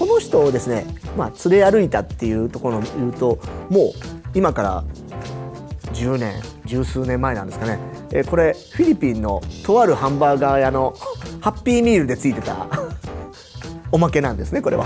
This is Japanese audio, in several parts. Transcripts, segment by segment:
の人をですね、連れ歩いたっていうところを言うと、もう今から10年十数年前なんですかね、これフィリピンのとあるハンバーガー屋のハッピーミールでついてたおまけなんですね、これは。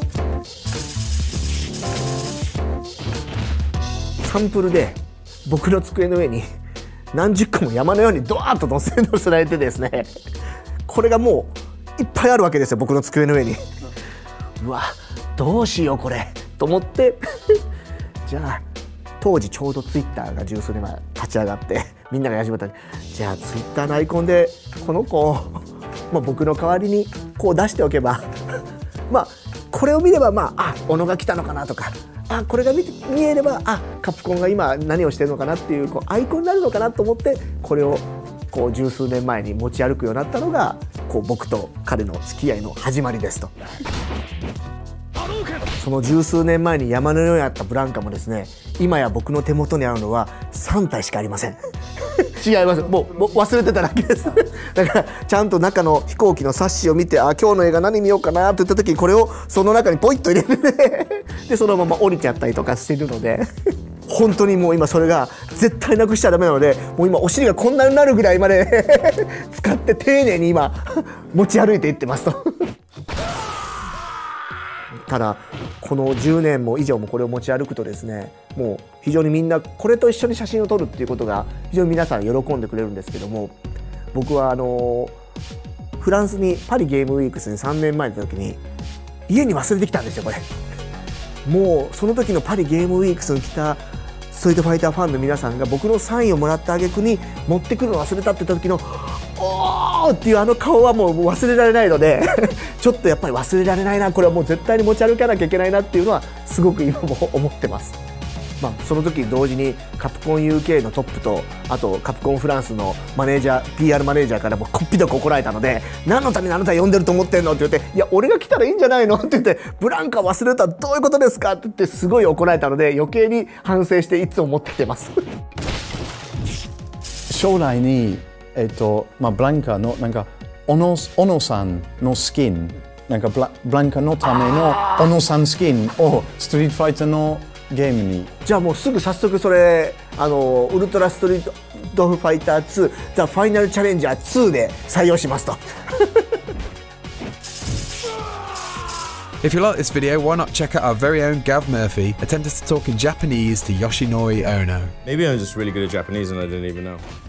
サンプルで僕の机の上に何十個も山のようにドワーッと乗せられてですね、これがもういっぱいあるわけですよ、僕の机の上に。うわ、どうしようこれと思ってじゃあ当時ちょうどツイッターが十数年前立ち上がってみんなが始めたんで、じゃあツイッターのアイコンでこの子を、僕の代わりにこう出しておけばこれを見れば小野が来たのかなとか、これが見えればカプコンが今何をしてるのかなっていうアイコンになるのかなと思って、これをこう十数年前に持ち歩くようになったのがこう僕と彼の付き合いの始まりですと。その十数年前に山のようにあったブランカもですね、今や僕の手元にあるのは3体しかありません違います、もう忘れてただけですだからちゃんと中の飛行機の冊子を見て、今日の映画何見ようかなって言った時にこれをその中にポイッと入れてねでそのまま降りちゃったりとかしてるので本当にもう今それが絶対なくしちゃダメなので、もう今お尻がこんなになるぐらいまで使って丁寧に今持ち歩いていってますとただこの10年も以上もこれを持ち歩くとですね、もう非常にみんなこれと一緒に写真を撮るっていうことが非常に皆さん喜んでくれるんですけども、僕はフランスにパリゲームウィークスに3年前に行った時に家に忘れてきたんですよこれ。もうその時のパリゲームウィークスに来たストリートファイターファンの皆さんが僕のサインをもらった挙句に持ってくるの忘れたって言った時のおーっていうあの顔はもう忘れられないのでちょっとやっぱり忘れられないな、これはもう絶対に持ち歩かなきゃいけないなっていうのはすごく今も思ってます。その時同時にカプコン UK のトップとあとカプコンフランスのマネージャー PR マネージャーからもこっぴどく怒られたので、何のためにあなた呼んでると思ってんのって言って、いや俺が来たらいいんじゃないのって言って、ブランカ忘れたらどういうことですかって言ってすごい怒られたので、余計に反省していつも持ってきてます将来にブランカのなんか小野さんのスキン、なんかブランカのための小野さんスキンをストリートファイターのゲームに、 じゃあもうすぐ早速それウルトラストリートファイター2ザ・ファイナルチャレンジャー2で採用しますと If you like this video, why not check out our very own Gav Murphy attempt us to talk in Japanese to Yoshinori Ono. Maybe I'm just really good at Japanese and I didn't even know.